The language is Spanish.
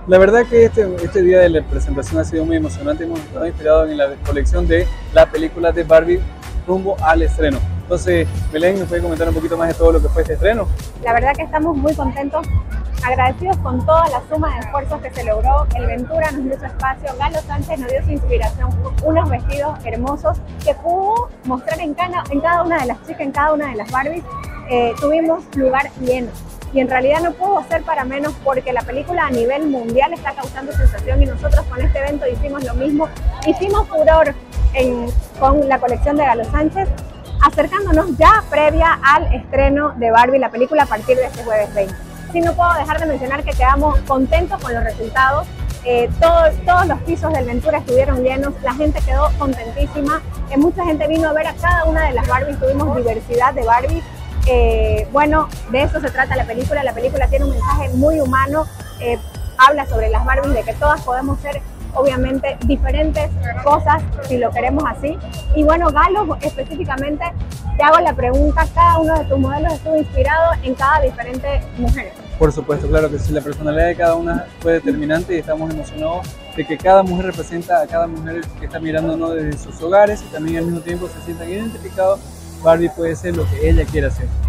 La verdad que este día de la presentación ha sido muy emocionante. Hemos estado inspirados en la colección de la película de Barbie rumbo al estreno. Entonces, Belén, ¿nos puede comentar un poquito más de todo lo que fue este estreno? La verdad que estamos muy contentos, agradecidos con toda la suma de esfuerzos que se logró. El Ventura nos dio su espacio, Galo Sánchez nos dio su inspiración, unos vestidos hermosos que pudo mostrar en cada una de las chicas, en cada una de las Barbies. Tuvimos lugar lleno. Y en realidad no pudo ser para menos porque la película a nivel mundial está causando sensación y nosotros con este evento hicimos lo mismo. Hicimos furor con la colección de Galo Sánchez, acercándonos ya previa al estreno de Barbie, la película, a partir de este jueves 20. Sí, no puedo dejar de mencionar que quedamos contentos con los resultados. Todos los pisos del Ventura estuvieron llenos, la gente quedó contentísima, mucha gente vino a ver a cada una de las Barbies, tuvimos diversidad de Barbies. Bueno, de eso se trata la película tiene un mensaje muy humano, habla sobre las Barbies, de que todas podemos ser obviamente diferentes cosas si lo queremos así. Y bueno, Galo, específicamente te hago la pregunta, ¿cada uno de tus modelos estuvo inspirado en cada diferente mujer? Por supuesto, claro que sí, la personalidad de cada una fue determinante y estamos emocionados de que cada mujer representa a cada mujer que está mirándonos desde sus hogares y también al mismo tiempo se sientan identificados. Barbie puede ser lo que ella quiera ser.